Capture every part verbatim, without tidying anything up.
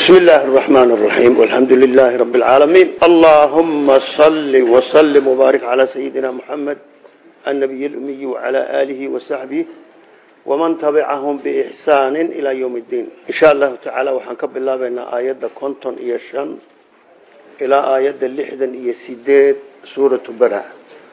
بسم الله الرحمن الرحيم والحمد لله رب العالمين اللهم صل وسلم وبارك على سيدنا محمد النبي الأمي وعلى آله وصحبه ومن تبعهم بإحسان إلى يوم الدين إن شاء الله تعالى وحنكب الله بين آيات كونتون إيشان إلى آيات اللحدا إيسيدات سورة براء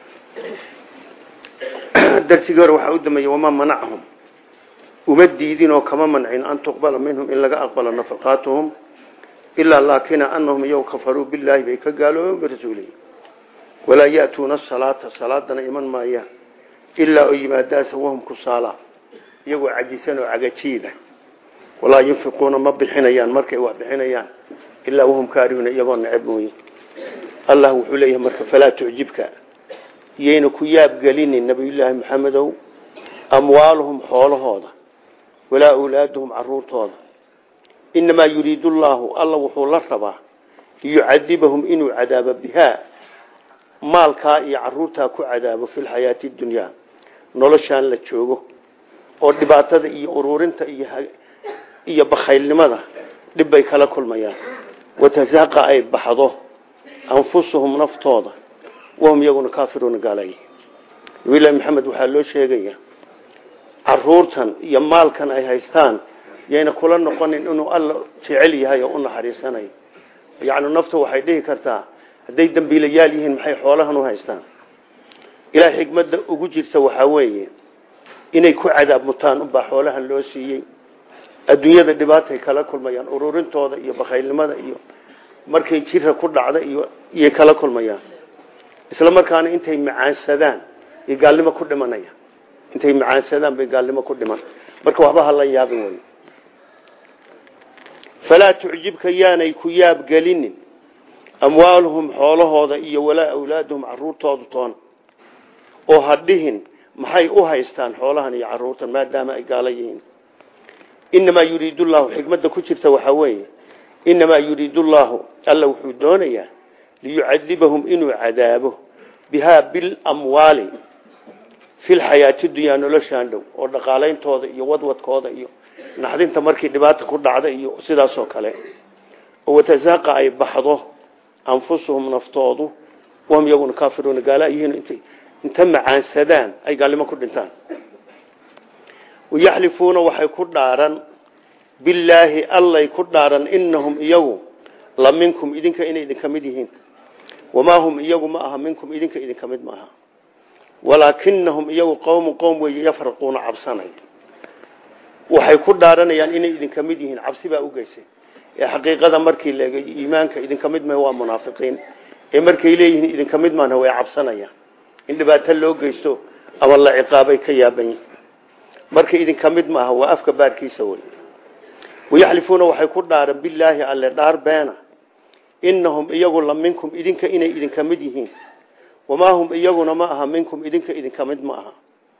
درسي قروا حاود وما منعهم ومديدين وكما منعين أن تقبل منهم إلا أقبل نفقاتهم إلا لكن أنهم يو كفروا بالله بيك قالوا برسوله ولا يأتون الصلاة صلاة إيمان ما إياه إلا أيما داس وهم كالصلاة يو عجسان وعجتيدا ولا ينفقون ما بحنيان مركي وبحنيان إلا وهم كارهون يبون عبوه الله عليه مركي فلا تعجبك يينكو ياب قلين النبي الله محمد أموالهم حول هذا ولا أولادهم عرور هذا إنما يريد الله الله وحول الربا ليعذبهم إنه عذاب بها مالكا يعرورتها كعذاب في الحياة الدنيا نولشان لتشوغو ودباتة إيا أرورنتا إيا بخيل لماذا دبا كلا كل مياه وتزاقى أي بحضه أنفسهم نفطوضة وهم يقولون كافرون قالي وإلا محمد وحالو شيئا عرورتان iyo maalkan ay haystaan yeena kula noqonin inuu alla jecel yahay oo u naxariisanay yaani naftu waxay dhihi kartaa haday dambiilayaal yihiin maxay xoolahan u haystaan ilaahay xigmada ugu jirta waxa weeye inay ku cadaab mutaan u baa xoolahan loo siiyay adduunyada dhibaatay kala kulmayaan ururintooda iyo bakhaylnimada iyo markay jirka ku dhacda iyo iyo kala kulmayaan isla markaana intay macaansadaan iyo gaalnimo ku dhimanayaan intay macaansadaan bay gaalnimo ku dhiman marka waxba hala yaabin way fala tu'jibka yaanay ku yaab galinin amwaaluhum xoolahooda iyo wala awlaaduhum caruurtooda toon oo hadhihin maxay u haystaan xoolahan iyo caruurtan maadaama ay gaalayiin inma yuriidu allah xikmada ku jirta waxa weeye inma yuriidu allah alla wuxuu doonayaa liyu'adibahum inu cadaabo biha bil amwali في الحياة الدنيا نلشان دو ودقالين تودا iyo wadwadkooda iyo naxdinta markii dhibaato ku dhacda iyo sidaas oo kale oo tazaqa ay baxdo anfusuhum naftoodu wam yagun kafirun gaalayiin inta inta macaansadaan ay gaalimo ku dhintaan ويحلفون waxay ku dhaaran billahi allay ku dhaaran innahum iyagu la minkum idinka inay idin kamid yihiin wama hum iyagu ma aha minkum idinka idin kamid ma aha ولكنهم يو قوم قوم ويفرقون عبسنا waxay ku dhaaranayaan inay idin kamid yihiin cabsi baa u geysay ee xaqiiqada markii la iimaanka idin kamid ma waa munaafiqiin ee markay leeyihiin idin kamid maana way cabsanayaan in dhibaato loo geysto ama la ciqaabay ka yaaban markay idin kamid ma aha waa afka baarkiisa way ويحلفون waxay ku dhaaran billahi alla dhaar beena innahum iyagu la minkum idinka inay idin kamid yihiin وما هم إيجونا معها منكم إذنك إذن كمد معها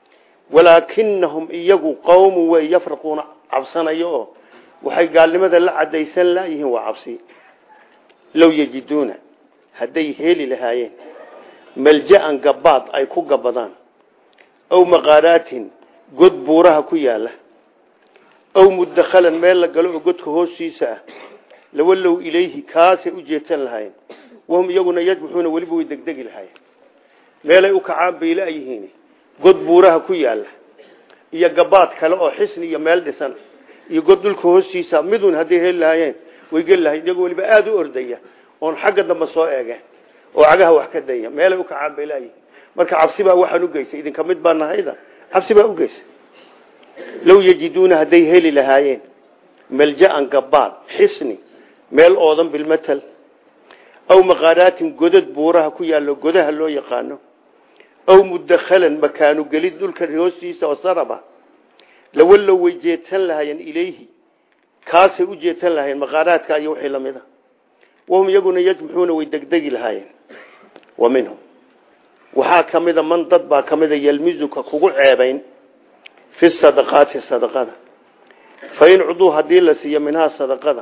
ولكنهم إيجو قوم ويفرقون عبسنا يوه وحي قال لماذا لا عديسان لا يهو عبسي لو يجدون هدي هيلي لهايين ملجأ قباط أي كو قبضان أو مغارات قد بورها كياله أو مدخلا ميلا قالوا قد كهوسيسا لولوا إليه كاسي أجيتان لهايين وهم يجونا يجبحون ولبوا يدقدق لهايين meelay u kacaan bay leeyihiin god buuraha ku yaala iyo gabaad kale oo xisni iyo meel dhisan iyo god dhulka hoostiisa midun hadii heelaayeen way gelahay iyagu waliba aad u ordaya oo xagga dambe soo eega oo cagaha wax ka daya meelay u kacaan bay leeyihiin marka cabsi baa waxaan u geysay idin kamid baan nahayda cabsi baa u geysay law yajiduna haday heli lahaayeen malja'an gabaad xisni meel oodan bil matal aw maqaaratin godad buuraha ku yaalo godaha loo yaqaano أو مدخلا مكانه قليل دول كريوسيسا وصربا لولو ويجيتن لهاين إليه كاسي وجيتن لهاين مغارات كا يوحي لمده وهم يقولون يجمحون ويدقدق لهاين ومنهم وحا كمدا من ضدبا كمدا يلمزك كقول عيبين في الصدقات الصدقات فإن عضوها ديلسية منها الصدقات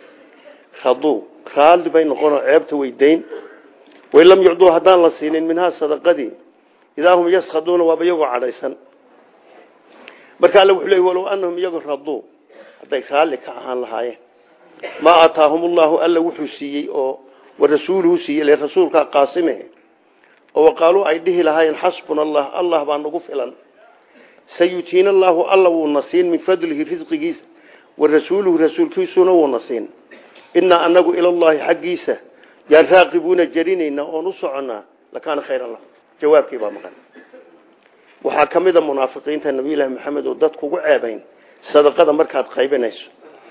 خضو خالد بين قرى عيبت ويدين وإن لم يعضوها دان لسينين منها الصدقات إذا هم يسخدون وبيقوا عليسا مركا لو حليه ولو أنهم يقرضوا هذا خالك عن لهايه ما آتاهم الله ألا وحسيي أو ورسوله سيئ لرسولك قاسمه وقالوا أيده لهاين حسبنا الله الله بأن نقفلا سيؤتين الله الله والنصين من فضله رزق جيس والرسوله رسول كيسون والنصين إنا أنه إلى الله حقيسه يراقبون الجرين ونصعنا لكان خير الله جواب كيبا مقال وحاكم إذا منافقين النبي الله محمد وددك وعابين صدقة مركات قيبين يسو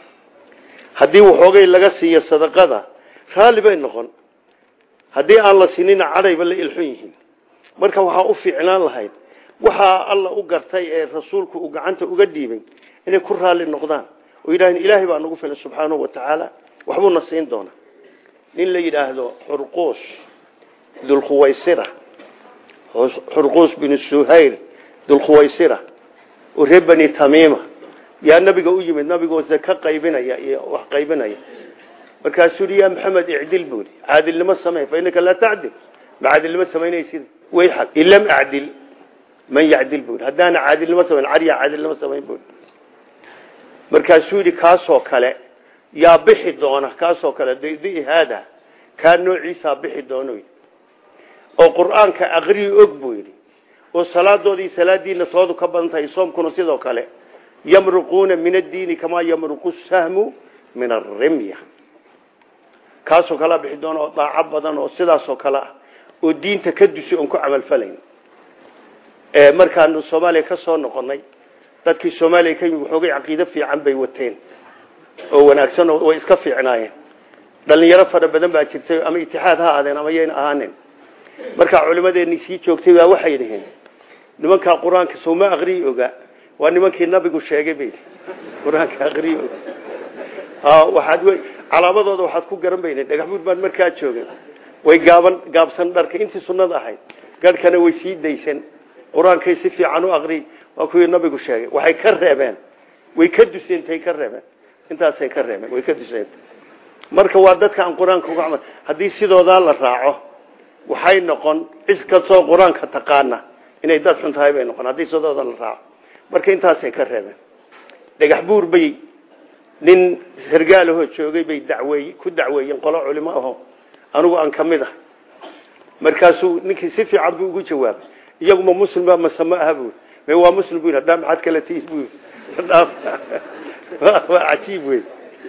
هدي وحوغي لغسي الصدقة غالبين نقول هدي الله سنين عريب اللي إلحيهم مركا وحا أفي عنان لهاين وحا الله أقرتي رسولك أقعنت أقديبين إن كرها للنقدان وإله إلهي بأن نقفل سبحانه وتعالى وحبو النصين دونا إن لي إله حرقوس ذو الخويسرة حرقوس بن السهير ذو الخويسرة وربني تميمة يا النبي قوي من النبي قوي زكاة قيبنا يا وقيبنا يا مركز يا محمد اعدل بولي عادل لما سمعه فإنك لا تعدل ما عادل لما سمعنا يصير ويحك إن لم أعدل من يعدل بولي هدانا عادل لما سمعنا عريا عادل لما سمعنا بولي مركز سوري كاسو كلا يا بحي دونه كاسو كلا دي, دي هذا كان نوع عيسى بحي دونه وقرآن كأغري أقبولي والصلاة دي صلاة دي نصادو كبانتا يصوم كنو سيدو كلا يمرقون من الدين كما يمرق السهم من الرمية كاسو كلا بحدون وطاع عبدا وصداسو كلا والدين تكدسي أنكو عمل فلين اه مركان الصومالي كسو نقني تدكي الصومالي كي يحوقي عقيدة في عن بيوتين وناكسون ويسكفي عناية لأن يرفض بدن باكرتي أما اتحاد هذا أما يين أهانين مركا علماء دي نسي جوكتي وحيدهن نمكا قرآن كسوما أغري أغا ونمكا النبي الشيء بيل قرآن كأغري أغا ها واحد وي علامات واحد كو قرن بينه دغحمود بان markaa joogan way gaaban gaabsan dharka intii sunnada ahayd garkana way sii deysan quraanka si fiican u aqri waa kuwii nabigu sheegay waxay ka reebeen way ka duseentay ka reebeen intaas ay ka reebeen way ka duseentay marka waa dadka aan quraanka uga camal hadii sidooda la raaco waxay noqon iska soo quraanka taqaana inay dad xun tahay bay noqon hadii sidooda la raaco marka intaas ay ka reebeen dhagax buur bay nin sargaalaho joogay bay dacweey ku dacweeyeen qolo culimo ah anigu aan kamid ah markaasuu ninkii si fiican buu ugu jawaabay iyagu ma muslim ba ma samaaha buu way waa muslim buu hadda maxad kala tiis buu waa ajiib wey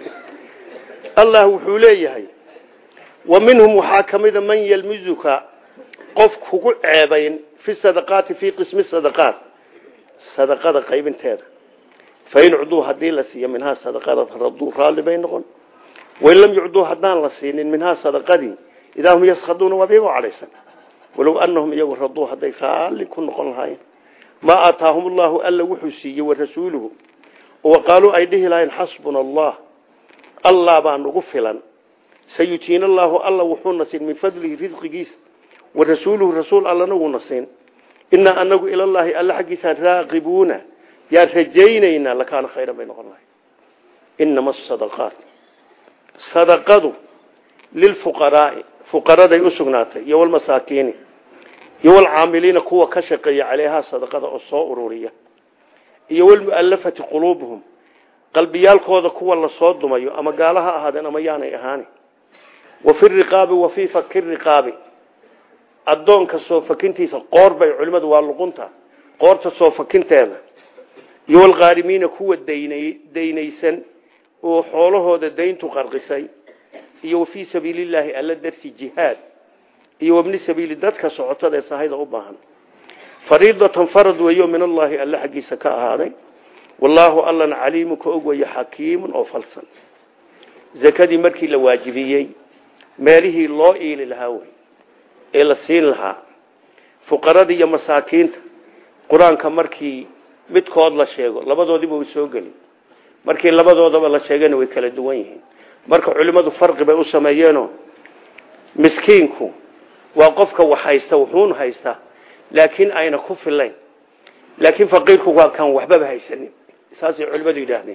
allah wuxuu leeyahay wa minhum waxa kamida man yalmizuka qof kugu ceebayn fi sadaqati fi qismi sadaqat sadaqada qaybinteeda فإن عضوها هدين لسيا منها صدقات فردوا رالي بينهم وإن لم يعضوها هدان لسيا منها صدقات إذا هم يسخدون وبيعوا عليه سنة ولو أنهم يوردوها هدين رالي كن قلناهين ما آتاهم الله ألا وحسي ورسوله وقالوا أيديه لا حسبنا الله الله بأن غفلا سيتين الله الله وحونا سين من فضله رزق جيس ورسوله رسول الله نو نسين إنا أنه إلى الله ألا حقيسا راقبون يا رجينا لكان خيرا بين الله إنما الصدقات صدقات للفقراء فقراء يسقناته يو المساكين يو العاملين قوة كشقي عليها صدقات الصورورية يو المؤلفة قلوبهم قلبيال قوة قوة للصوت دميو أما قالها هذا أما يعني إهاني وفي الرقاب وفي فك الرقاب الدون كسوف كنتي قرب علماء والقنطة قرط سوف كنت هذا يو الغارمين كوا ديني دينيسن وحوله هذا دين تقرقسي يو في سبيل الله ألا درس جهاد يو ابن سبيل دتك صعوت هذا صهيد أباهن فريضة فرض ويو من الله ألا حقي سكاء هذا والله الله عليم كأوجي حكيم أو فلسن زكاة مركي لواجبيي ماله الله إلى الهوي إلى السين لها فقراء دي مساكين قرآن كمركي midkood la sheego labadoodiba way soo gali markii labadoodaba la sheegana way kala duwan yihiin marka culimadu farqi bay u sameeyeen miskiinku waa qofka wax haysta wuxuun haysta laakiin ayna ku filayn laakiin faqiirku waa kan waxba haysanin saasi culimadu yiraahdeen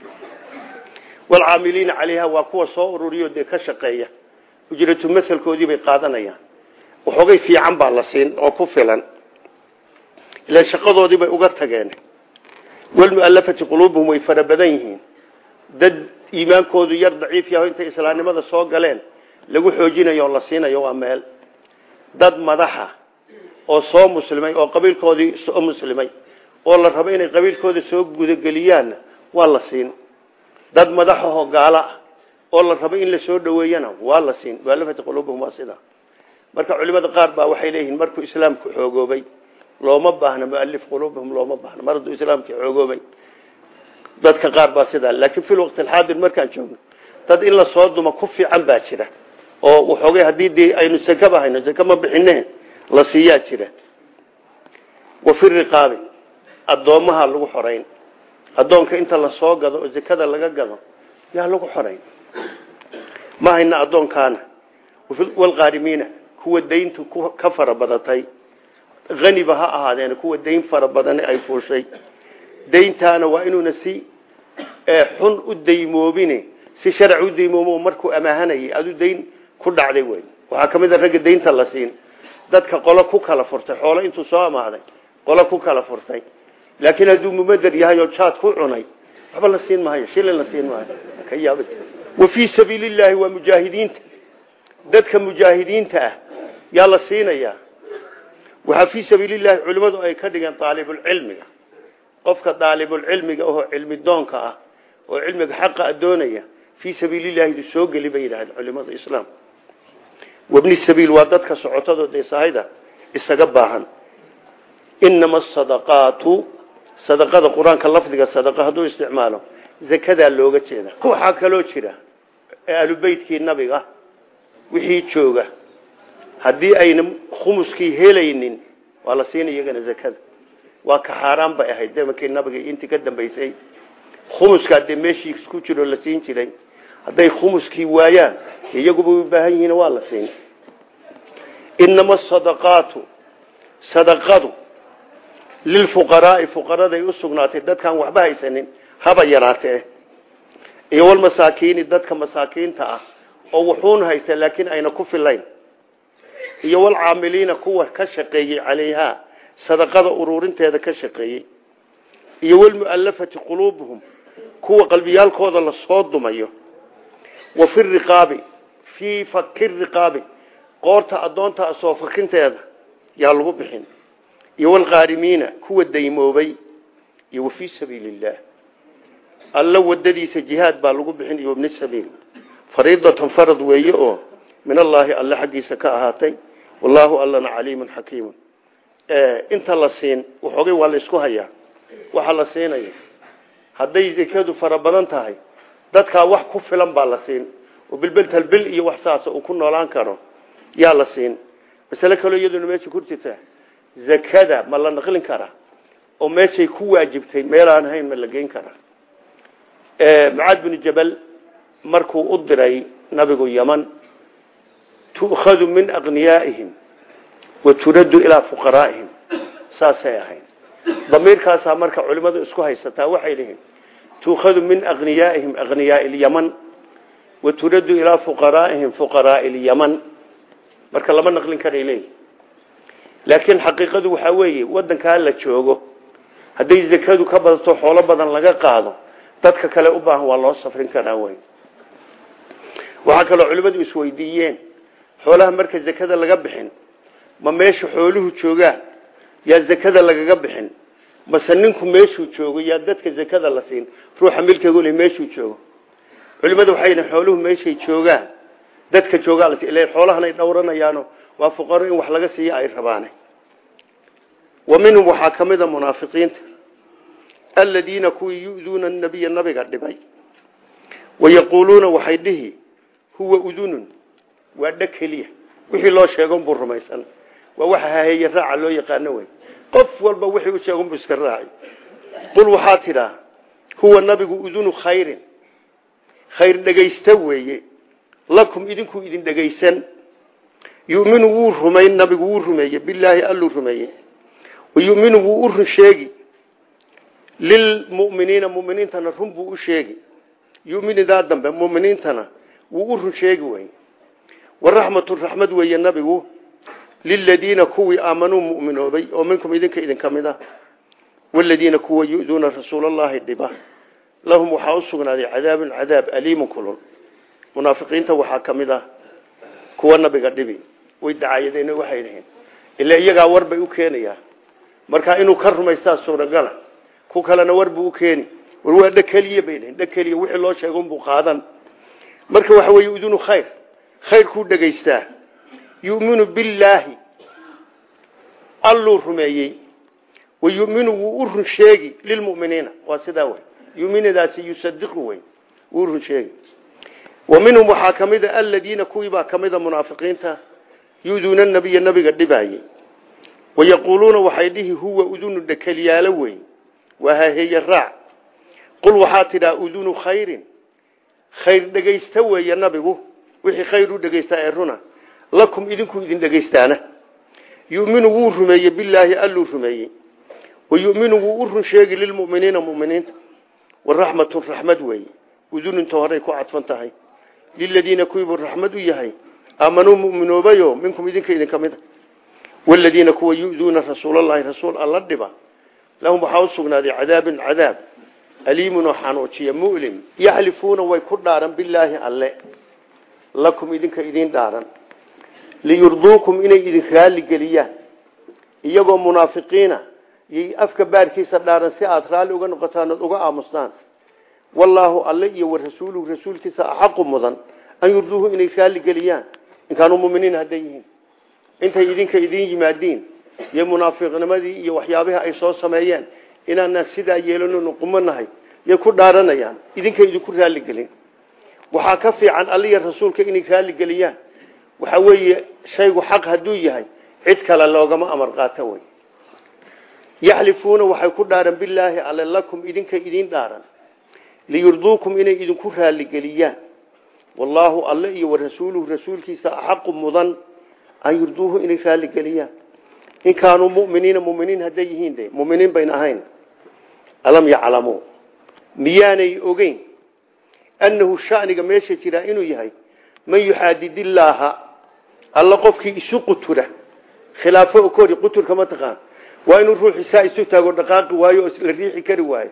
wal aamiliina عليها waa kuwa soo ururiyo de ka shaqeeya ujratu masalkoodii bay qaadanayaan waxoogay fiican baa la siin oo ku filan إلى شقضوا بي uga tageen والمؤلفة قلوبهم ويفربدينهم dad iimaankoodu yar daciif yahay inta islaamnimada soo galeen lagu xoojinayo la siinayo waa meel dad madaxa oo soo muslimay oo qabiilkoodii soo muslimay oo la rabo inay qabiilkooda soo gudageliyaan waa la siin dad madaxo gaala oo la rabo in la soo dhaweeyana waa la siin walafat qulubuhum asida marka culimada qaar baa waxay leeyihiin markuu islaamku xoogoobay looma baahna muallif qulubuhum looma baahna maradu islaamku xoogoobay dadka qaar baa sida laakiin fil waqti haadir markaan joogno dad in la soo duma ku fiican baa jira oo waxoogay hadii aynu sakaba hayno sakama bixineen la siiyaa jira wa fi riqabi adoomaha lagu xoreyn adoonka inta la soo gado oo zakada laga gado yaa lagu xoreyn ma hayna adoonkaana wal qaarimiina kuwa deyntu ka fara badatay qaniba ha ahaadeen kuwa deyn fara badan ay fuushay deyntaana waa inuu nasi ee xun u deymoobine si sharci u deymoomo markuu amaahanay adu deyn ku dhacday way waxa kamid ah rag deynta la siin dadka qolo ku kala furtay xoolo intuu soo amaaday qolo ku kala furtay laakiin haduu mumadar yahay oo jaad ku cunay waxba la siin maayo shilin la siin maayo ka yaabay wa fi sabilillahi wa mujaahidiinta dadka mujaahidiinta ah yaa la siinaya waxa fi sabilillahi culimadu ay ka dhigan talibul cilmiga qofka talibul cilmiga oo cilmi doonka ah oo cilmiga xaq adoonaya fi sabilillahi soo gali bay yiraahdeen culimada islaam وابن السبيل واددك سعوتده ديسايدا isaga baahan inma الصدقات صدقه القران كلفظه صدقه haduu isticmaalo zakada looga jeeda waxa kale jira ahlu beedkii nabiga wixii jooga hadii ayna khumuskii helaynin wala siinay iyagana zakada waa ka xaraam bay ahayd markii nabiga intii ka dambeysay khumuska demeeshii isku jiro la siin jiray haday khumuskii waayaan iyagu u baahan yihiin waa la siin inma الصدقات صدقه للفقراء فقراء ay u sugnaatay dadkan waxba haysanin haba yaraatee iyo wal masaakiin dadka masaakiinta ah oo wuxuun haysta laakiin ayna ku filayn iyo wal caamiliina kuwa ka shaqeeyay calayha sadaqada ururinteeda ka shaqeeyay iyo wal muallafati qulubuhum kuwa qalbiyaalkooda la soo dumayo wa fi riqabi fi fakir riqabi qoorta adoonta soo fakinteeda yaa lagu bixin iyo wal qaarimiina kuwa daymoobay iyo fi sabilillah alla wadadiisa jihaad baa lagu bixin iyo ibn sabiil fariidatan farad weeye oo min allah alla xaqiisa ka ahaatay wallahu allana aliimun hakiim ee inta la siin waxoogay waa la isku hayaa waxa la siinay haday zakadu fara badan tahay dadka wax ku filan baa la siin oo bilbil bil iyo wax saas oo ku noolaan karo yaa la siin mas'ala kale iyaduna meesha ku jirta zakada ma la naqlin kara oo meeshay ku waajibtay meel aan ahayn ma la geyn kara ee Mu'aad bin Jabal markuu u diray nabigu Yaman tu'khadhu min aghniyaihim wa turaddu ila fuqaraihim saasay ahayn damirkaas marka culimadu isku haysataa waxay leeyihiin tu'khadhu min aghniyaihim aghniya'il Yaman wa turaddu ila fuqaraihim fuqara'il Yaman marka lama naqlin kara ilay laakiin xaqiiqadu waxa weeye wadanka la joogo haday zakadu ka badato xoolo badan laga qaado dadka kale u baahan waa loo safrin karaa way waxa kale culimadu isweydiiyeen xoolaha marka zakada laga bixin ma meesha xooluhu jooga ya zakada laga bixin masaninku meeshu joogo ya dadka zakada la siin ruuxa milkiga leh meeshu joogo culimadu waxay leeyihiin xooluhu meeshay joogaan dadka jooga la ilaa xoolahan ay dhowranayaano waa fuqaro in wax laga siiyo ay rabaan ومنهم وحاكمه منافقين الذين كو يؤذون النبي النبي قدبي ويقولون وحيده هو اذن ودكليه وحي لو شيغون بو رميسن ووحا هي راع لو يقانو وي قف والبا وحي و شيغون بو اسك راعي قل وحاتنا هو النبي اذن خير خير دغيستوي لكم idinku idin dhageysan yu'minu wuu rumayn nabigu wuu rumeeyay billahi allu rumeeyay ويؤمن وور شيغي للمؤمنين مؤمنين تنا رمبو شيغي يؤمن ذا دنب مؤمنين تنا وور شيغي وين والرحمه الرحمه ويا النبي للذين كوي امنوا مؤمنوا بي ومنكم اذن كاذن كمدا والذين كوي يؤذون رسول الله دبا لهم وحاوسنا هذه عذاب عذاب أليم كلهم منافقين توحى كمذا كوانا بقدبي ويدعايدين وحيدين إلا إيجا وربي وكينيا مركا إنه كرم يستاذ سورة قال كوكالنا وربي وكيني والوا دكالية بينهم دكالية وحي الله شيئا بقادا مركا وحوي يؤذون خير خير كود دقيسته يؤمن بالله الله رميي ويؤمن وأرهن شيء للمؤمنين واسداوه يؤمن ذات يصدقه وأرهن شيء ومنهم محاكمة الذين كويبا كمذا منافقين يؤذون النبي النبي قد باي ويقولون وحيده هو أذن الدكاليالوي وها هي الرع قل وحاتنا أذن خير خير دقيستوى يا نبي وحي خير دقيستا لكم إذنكم إذن دقيستانه يؤمن ورمي بالله ألو رمي ويؤمن ورم شيء للمؤمنين المؤمنين والرحمة الرحمة وي وذن تهريك عطفنتهي للذين كويبوا الرحمة ويهي آمنوا مؤمنوا بيو منكم إذنك إذن كمذا والذين كوا يؤذون رسول الله رسول الله الدبا لهم حوصنا ذي عذاب عذاب أليم وحانوتي مؤلم يحلفون ويكون دارا بالله الله لكم إذنك إذن دارا ليرضوكم إني إذن خالي قليا إيقوا منافقين يأفك باركي سدارا سيئات خالي وغن قطانا وغا آمستان والله الله ورسوله رسول كسا أحق مضان أن يرضوه إني خالي قليا إن كانوا مؤمنين هديين انت إذنك إذن جمادين يا منافقين ماذي يا وحيابها أي صوت سمايان إن الناس سيدا يلونون نقمناهي يكون دارنا يعني إذنك إذن كل خالي قليا وحاكفي عن الله الرسول كإني خالي قليا وحوي شيء حق هدويه عدك للوغما أمر قاتوي يحلفون وحيكون دارا بالله على لكم إذنك إذن دارا ليرضوكم إني إذن كرها لقليا والله الله ورسوله رسولك سأحق مضن أن يرضوه إني خالي قليا إن كانوا مؤمنين مؤمنين هديهين دي مؤمنين بين أهين ألم يعلموا مياني أغين أنه الشأن قميشة ترائنه يهي من يحادد الله الله قفك يسو قتره خلافه كوري قتر كما تقال وإن الروح سائسو تاقول دقاق وايو الريح كري وايو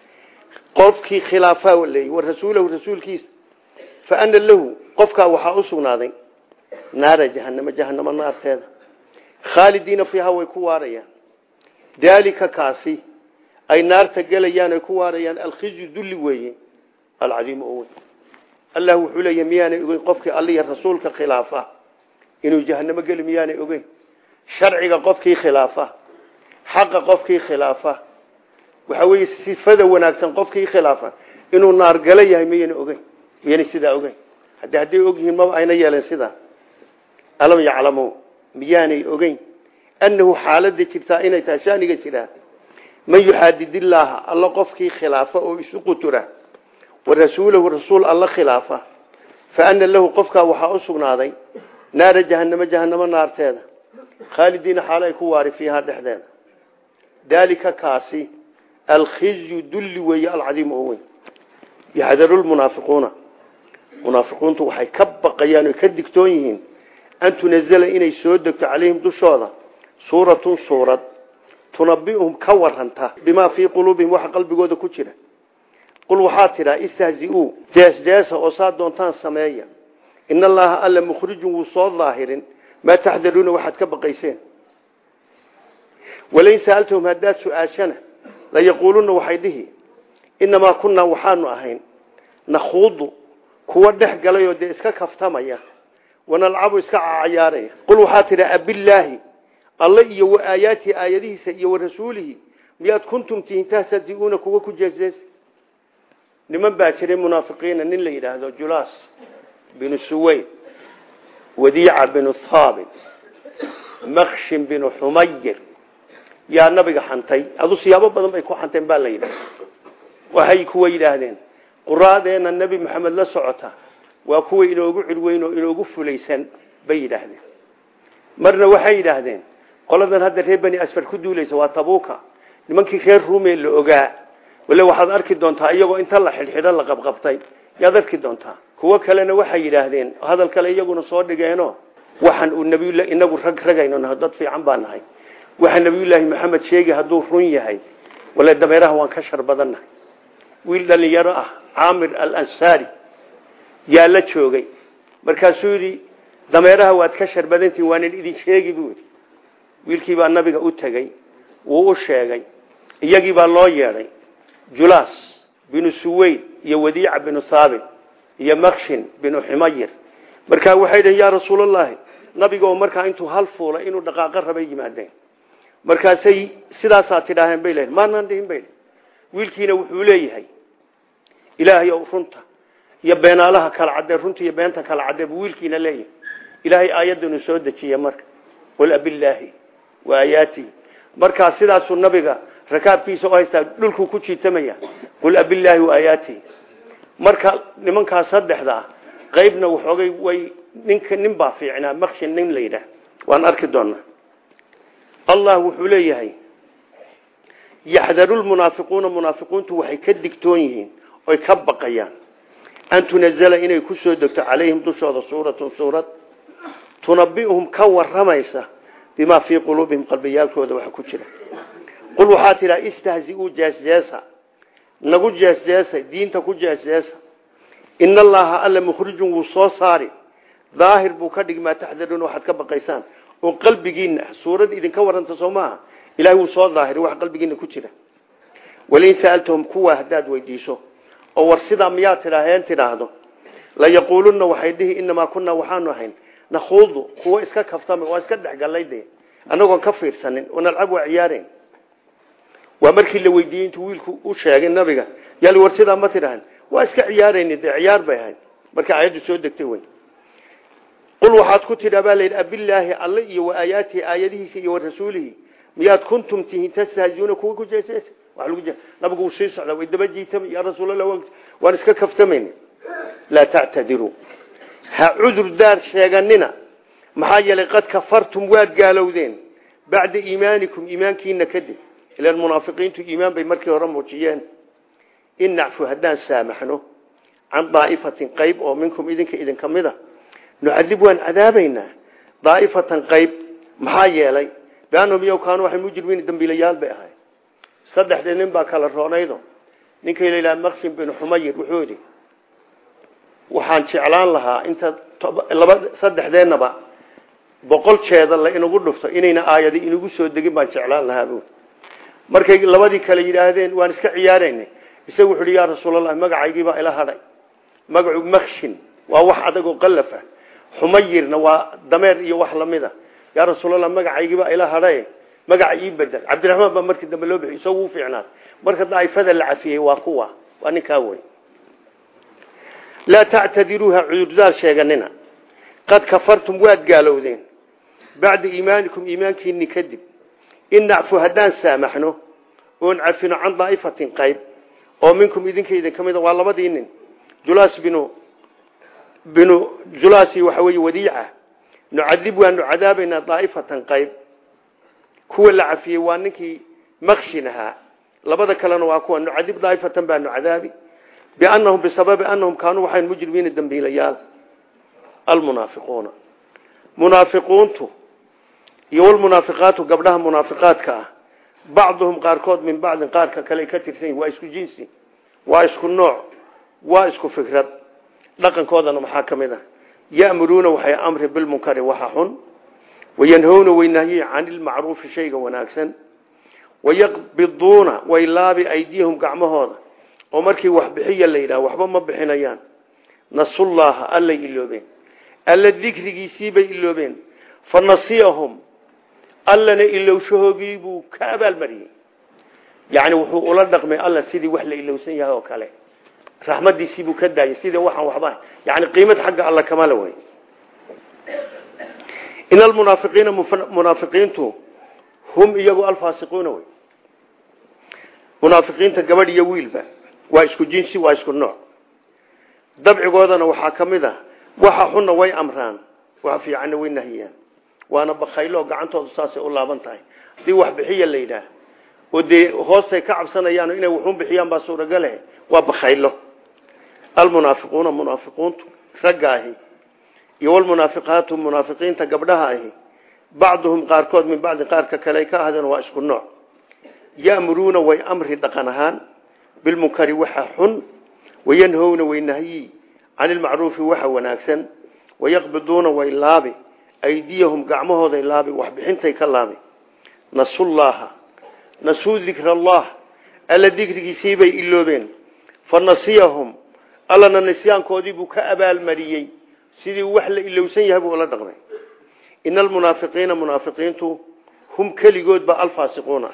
قفك خلافه واللي والرسول والرسول كيس فأن له قفك وحاوسو ناضي نار جهنم جهنم النار تاذا خالدين فيها ويكواريا ذلك كاسي أي نار تقليان ويكواريا الخزي ذل ويه العظيم أول الله حلي مياني أغين قفك الله الرسول خلافه إنه جهنم قال مياني أغين شرعي قفك خلافه حق قفك خلافه وحوي سفده وناكسن قفك خلافه إنه النار قليه مياني أغين مياني سيدا أغين حتى هدي أغين ما أين يالن سيدا ألم يعلموا مياني أغين أنه حالة تبتائن تاشاني كتيرا من يحدد الله الله قفك خلافه ويسوق تره والرسول والرسول الله خلافه فأن له قفك وحاوسنا هذا نار جهنم جهنم النار تاذا خالدين حالا يكواري فيها دحدان ذلك كاسي الخزي دل ويا العظيم هو يحذر المنافقون منافقون توحي كبقيان يكدكتونيهن أن تنزل إني سودك عليهم دشوضا سورة سورة تنبئهم كورهنتا بما في قلوبهم وحق قلبي قود كتيرا قل وحاترا استهزئوا جاس جاس وصاد دونتان سمايا إن الله ألا مخرج وصاد ظاهر ما تحذرون واحد كبقيسين ولين سألتهم هدات سؤاشنا لا يقولون وحيده إنما كنا وحان أهين نخوض كودح قليو دي اسكا كفتمايا ونلعب اسكا عياري قل وحاترا أبي الله الله يو آياتي آياته سيئ ورسوله مياد كنتم تهتهزئون كوكو جزيز لمن باكرين منافقين أن اللي هذا جلاس بن السويد وديعة بن الثابت مخشم بن حمير يا نبي حنتي أدو سيابا بدن بيكو حنتين بالليلة وهي كوي لهذين قرادين النبي محمد لا سعته وكوي إلوغو علوين وإلوغو فليسان بي لهذين مرنا وحي لهذين قلنا هذا الهبني أسفل كدو ليس وطبوكا لمن كي خير رومي اللي أقاع ولا waxaad arki doontaa iyagoo inta la xilxidhan la qabqabtay yaad arki doontaa kuwa kalena waxay yiraahdeen hadal kale iyaguna soo dhigeeno waxaan uu nabiyullaahi inagu rag ragayno dad fiican baan nahay waxa nabiyullaahi maxamed sheegay haduu run yahay wala dameeraha waan ka shar badanahay wiil dhalinyaro ah caamir al-ansaari yaa la joogay markaasuu yidhi dameeraha waad ka sharbadantiin waan idin sheegi buu yidhi wiilkii baa nabiga u tagay wuu u sheegay iyagii baa loo yeedhay julaas binu suweyd iyo wadiica binu saabit iyo makshin binu ximayir markaa waxay dhaheen yaa rasuulallaahi nabiga oo markaa intuu hal fuula inuu dhaqaaqo rabay yimaadeen markaasay sidaasaa tidhaaheen bay leeyihin maanaan dhihin bay wiilkiina wuxuu leeyahay ilaahay oo runta iyo beenaalaha kala cadee runta iyo beenta kala cadee buu wiilkiina leeyahay ilaahay aayadanu soo dejiyay marka qul abillaahi wa aayaatihi markaa sidaasuu nabiga rakaabkiisa oo haystaa dhulku ku jiitamaya qul abillaahi wa aayaatihi marka nimankaas saddexda ah qaybna waxoogay way ninka nin baa fiicnaa makshin nin la yidhaah waan arki doonaa allah wuxuu leeyahay yaxdaru lmunaafiquuna munaafiqiintu waxay ka digtoon yihiin oy ka baqayaan an tunazala inay ku soo degto calayhim dushooda suuratun suurad tunabbi'uhum ka warramaysa bimaa fii quluubihim qalbiyaalkooda waxa ku jira qul waxaa tidhaa istahzi'uu jeesjeesa nagu jeesjeesa diinta ku jeesjeesa ina allaha alla mukhrijun wuu soo saari daahir buu ka dhig maa taxdaruun waxaad ka baqaysaan oo qalbigiinna suurad idinka warranta soo maaha ilaahay wuu soo daahiri wax qalbigiinna ku jira walain sa'altahum kuwa haddaad weydiiso oo war sidaa miyaad tidhaaheen tidhaahdo layaquulunna waxay dhihi inamaa kunaa waxaanu ahayn nakhuudu kuwa iska kaftama waa iska dhexgallay dee annagoon ka fiirsanin oo nalcab waa ciyaareen waa markii la weydiiyey intuu wiilku u sheegay nabiga yaali war sidaa ma tidhaaheen waa iska ciyaarayni dee ciyaar bay ahayd marka aayaddu soo degtay wey qul waxaad ku tidhaa baa layidhi abillaahi alle iyo wa aayaatihi aayadihiisa iyo wa rasuulihi miyaad kuntum tihiin tastahziuna kuwa ku jeeseesa wax lagu jees nabigu wuu sii socdaa way daba jiitama yaa rasuulallah waan iska kaftamayna laa tactadiruu ha cudur daar sheeganina maxaa yeelay qad kafartum waad gaalowdeen bacda iimaanikum iimaankiina kadib ila almunaafiqiintu iimaan bay markii hore muujiyeen in nacfu haddaan saamaxno can daa'ifatin qayb oo minkum idinka idinka mid a nucadib waan cadaabaynaa daa'ifatan qayb maxaa yeelay biannahum iyagu kaanuu waxay mujrimiin dambiilayaal bay ahay saddexdii nin baa kala roonaydo ninka la yidhaha maksin bin xumayir wuxuu yidhi waxaan jeclaan lahaa inta laba saddexdeennaba boqol jeeda la inagu dhufto inayna aayadi inagu soo degin baan jeclaan lahaa buui markay labadii kale yidhaahdeen waan iska ciyaaraynay isagu wuxuu yidhi yaa rasuulallah magacaygiibaa ila hadhay magacu makshin waa wax adag oo qallaf ah xumayirna waa dameer iyo wax lamid a yaa rasuulallah magacaygiibaa ila hadhay magaca ii bedel cabdiraxmaan baa markii dambe loo bixiyay isagu u fiicnaa marka daa'ifada la cafiyey waa kuwa waa ninkaa wey laa tactadiruuha cudurdaar sheeganina qad kafartum waad gaalowdeen bacda iimaanikum iimaankiinni kadib in nacfu haddaan saamaxno oon cafino can daa'ifatin qayb oo minkum idinka idinka mida waa labadii nin julaas binu binu julaasi waxa weeye wadiica nucadib waanu cadaabaynaa daa'ifatan qayb kuwa la cafiyey waa ninkii makshin ahaa labada kalena waa kuwa nucadib daa'ifatan baanu cadaabi biannahum bisababi annahum kaanuu waxayn mujrimiina dambiilayaal almunaafiquuna munaafiquuntu iyo walmunaafiqaatu gabdhaha munaafiqaadka ah bacduhum qaarkood min bacdin qaarka kale ka tirsan yihin waa isku jinsi waa isku nooc waa isku fikrad dhaqankoodana maxaa ka mid ah ya'muruuna waxay amri bilmunkari waxa xun wayanhowna waynahyi can ilmacruufi shayga wanaagsan wayaqbiduuna way laabi aydiyahum gacmahooda oo markii wax bixiya la yidhaha waxba ma bixinayaan nasullaha allay iloobeen alla dikrigiisii bay iloobeen fa nasiyahum allana ilowshahoogii buu ka abaalmariyey yacni wuxuu ula dhaqmay alla sidii wax la ilowsan yahay oo kale raxmadiisii buu ka daayay sidii waxaan waxba yacni qiimad xagga alla kama la way in almunaafiqiina munaafiqiintu hum iyagu alfaasiquuna way munaafiqiinta gabadh iyo wiilba waa isku jinsi waa isku nooc dabcigoodana waxaa ka mid ah waxa xunna way amraan waxa fiicanna way nahiyaan waana bakhaylo gacantoodu saasay u laaban tahay hadii wax bixiya la yidhaah oo dee hoostay ka cabsanayaan inay wuxuun bixiyaan baa suuragale waa bakhaylo almunaafiquuna munaafiquuntu raggaahi iyo walmunaafiqaatu munaafiqiinta gabdhaha ahi bacduhum qaarkood min bacdi qaarka kale ka ahdeen waa isku nooc ya'muruuna way amri dhaqan ahaan بالمنكر وححن وينهون وينهي عن المعروف وحا وناكسا ويقبضون ويلابي أيديهم قعمه ذي لابي وحبحنتي كلابي نسوا الله نسوا ذكر الله ألا ذكر يسيبي إلوبين فنسيهم ألا نسيان كوديبو كأبا المريي سيدي وحل إلو سيهبوا ولا دغمي إن المنافقين منافقين هم كليقود بالفاسقون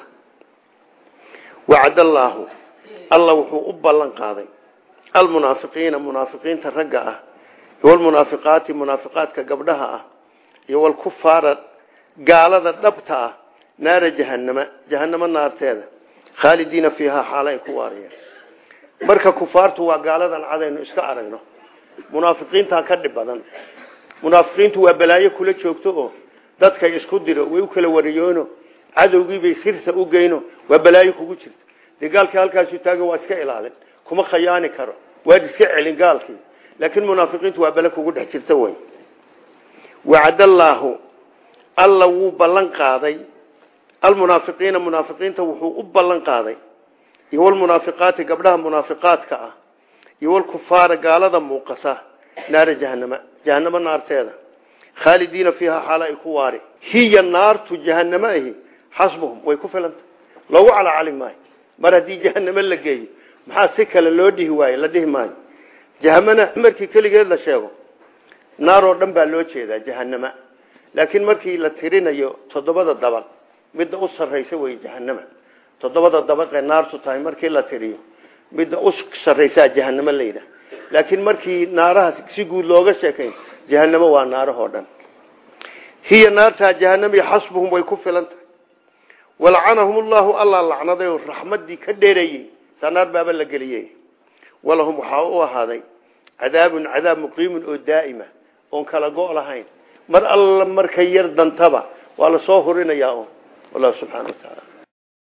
وعد الله الله وحو أبالان قاضي المنافقين منافقين ترقعه والمنافقات منافقات كقبلها والكفار قال ذا دبتها نار جهنم جهنم النار تيذا خالدين فيها حالين كواريا مركا كفارتو وقال ذا العذين اسكعرينه منافقين تاكدب بدن منافقين تو بلايه كل جوجتو dadka isku diro way u kala wariyoono cadowgii bay sirta u geeyno waa balaayo kugu jirta dagaalka halkaas uu taagan waa iska ilaalin kuma khiyaani karo waa iska celin gaalkii laakiin munaafiqiintu waa bala kugu dhex jirta way wa'ada Allahu alla wuu ballan qaaday al munaafiqiina munaafiqiinta wuxuu u ballan qaaday iyo wal munaafiqaati gabdhaha munaafiqaadka ah iyo wal kufaar gaalada muuqata naar jahannama jahannama naarteeda خالدين فيها حالا كواري هي النار جهنم هي حسبهم ويكفلنت لو على علم ماي مره دي جهنم لغي ما سكل لو دي واي لديه ماي جهنم مركي كليgeed la sheego naar oo dhan baa loo jeedaa jahannama laakiin markii la tirinayo toddobada dabaq mid u sarreeyay way jahannama toddobada dabaq ee naartu tahay markii la tiriyo mid u sarreeyay jahannama leeyda laakiin markii naaraha si guud looga sheekay جهنم ونار هودن هي نار جهنم حسبهم ويكفلنت ولعنهم الله الله لعنده الرحمه دي كديري سنار باب لغليه ولهم حاو هذا عذاب عذاب مقيم ودائمه اون كلا غو لهين مر الله مركير دنتبا ولا سو هورينيا والله سبحانه وتعالى